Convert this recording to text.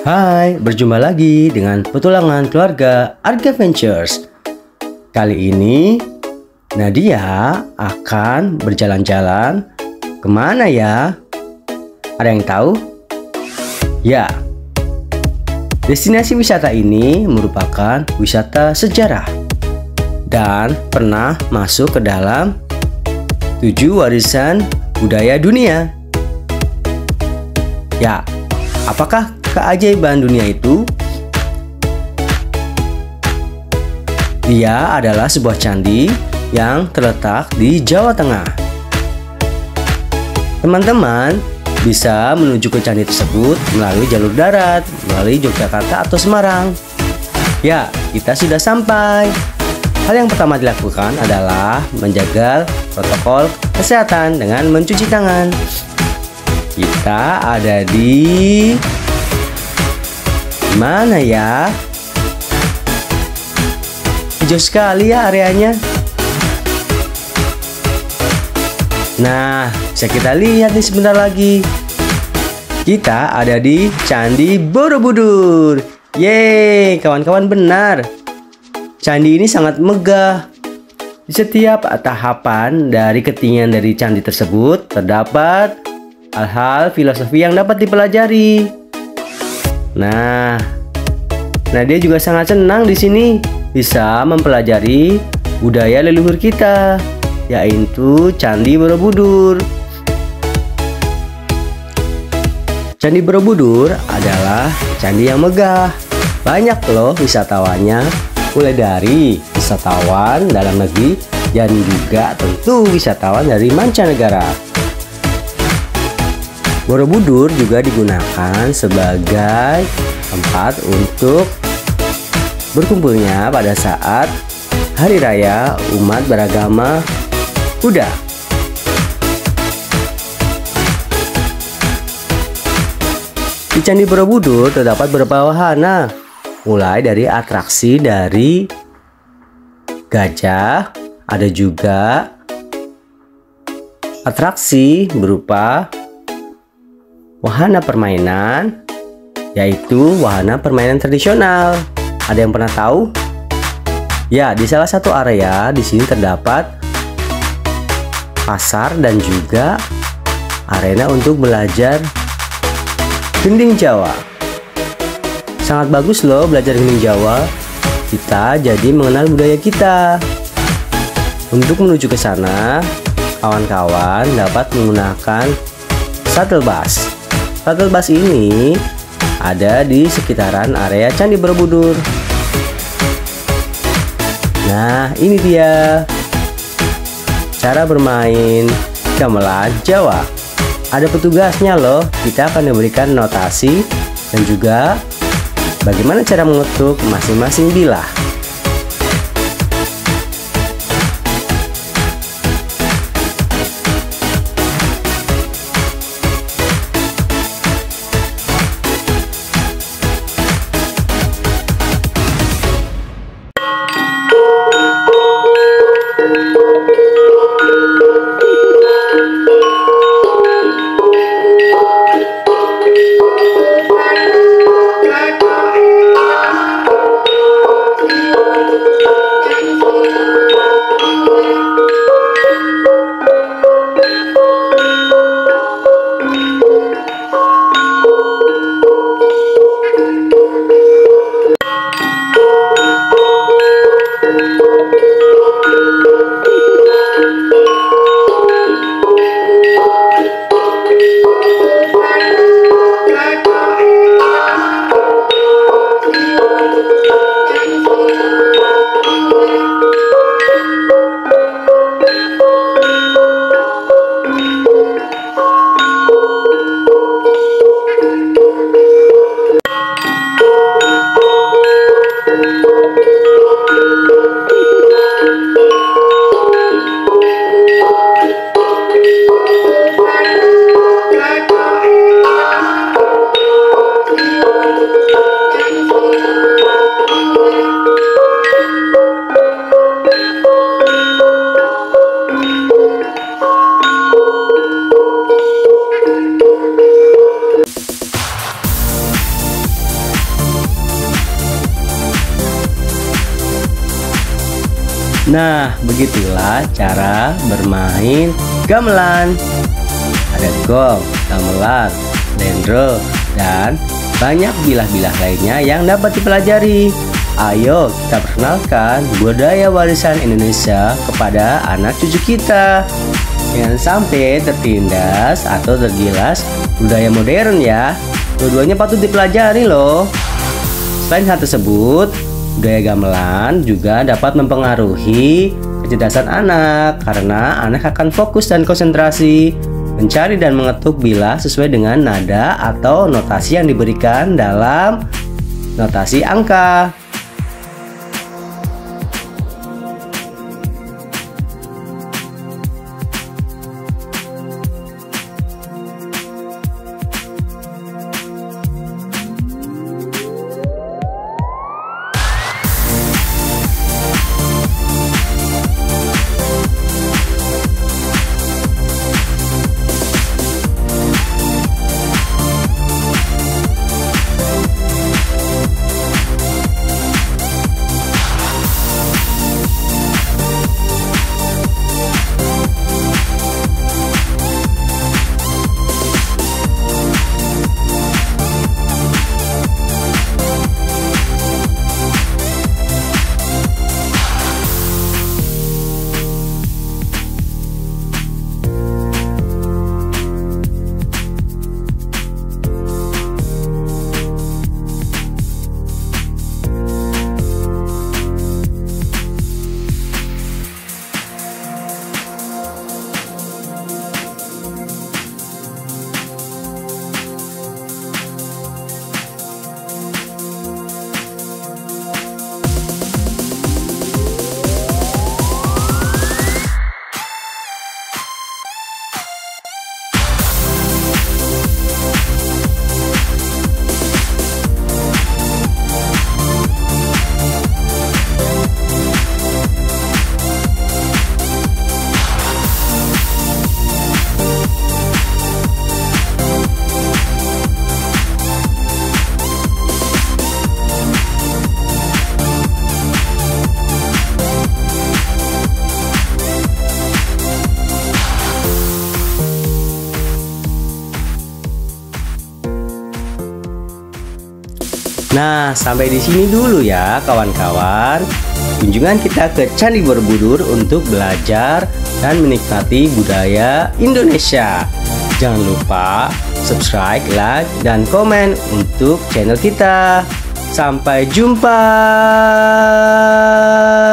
Hai, berjumpa lagi dengan petualangan keluarga Adventures. Kali ini Nadia akan berjalan-jalan kemana ya? Ada yang tahu? Ya, destinasi wisata ini merupakan wisata sejarah dan pernah masuk ke dalam 7 warisan budaya dunia. Ya, apakah keajaiban dunia itu? Dia adalah sebuah candi yang terletak di Jawa Tengah. Teman-teman bisa menuju ke candi tersebut melalui jalur darat, melalui Yogyakarta atau Semarang. Ya, kita sudah sampai. Hal yang pertama dilakukan adalah menjaga protokol kesehatan dengan mencuci tangan. Kita ada di mana ya? Hijau sekali ya areanya. Nah, bisa kita lihat nih sebentar lagi. Kita ada di Candi Borobudur. Yeay, kawan-kawan, benar. Candi ini sangat megah. Di setiap tahapan dari ketinggian dari candi tersebut terdapat hal-hal filosofi yang dapat dipelajari. Nah, Nadia juga sangat senang di sini bisa mempelajari budaya leluhur kita, yaitu Candi Borobudur. Candi Borobudur adalah candi yang megah. Banyak loh wisatawannya, mulai dari wisatawan dalam negeri dan juga tentu wisatawan dari mancanegara. Borobudur juga digunakan sebagai tempat untuk berkumpulnya pada saat hari raya umat beragama Buddha. Di Candi Borobudur terdapat beberapa wahana, mulai dari atraksi dari gajah, ada juga atraksi berupa wahana permainan, yaitu wahana permainan tradisional. Ada yang pernah tahu? Ya, di salah satu area di sini terdapat pasar dan juga arena untuk belajar gending Jawa. Sangat bagus loh belajar gending Jawa. Kita jadi mengenal budaya kita. Untuk menuju ke sana, kawan-kawan dapat menggunakan shuttle bus. Shuttle bus ini ada di sekitaran area Candi Borobudur. Nah, ini dia cara bermain gamelan Jawa. Ada petugasnya loh. Kita akan diberikan notasi dan juga bagaimana cara mengetuk masing-masing bilah. Nah, begitulah cara bermain gamelan. Ada gong, gamelan, dendro, dan banyak bilah-bilah lainnya yang dapat dipelajari. Ayo kita perkenalkan budaya warisan Indonesia kepada anak cucu kita. Jangan sampai tertindas atau tergilas budaya modern ya. Dua-duanya patut dipelajari loh. Selain hal tersebut, budaya gamelan juga dapat mempengaruhi kecerdasan anak karena anak akan fokus dan konsentrasi mencari dan mengetuk bilah sesuai dengan nada atau notasi yang diberikan dalam notasi angka. Nah, sampai di sini dulu ya kawan-kawan. Kunjungan kita ke Candi Borobudur untuk belajar dan menikmati budaya Indonesia. Jangan lupa subscribe, like, dan komen untuk channel kita. Sampai jumpa.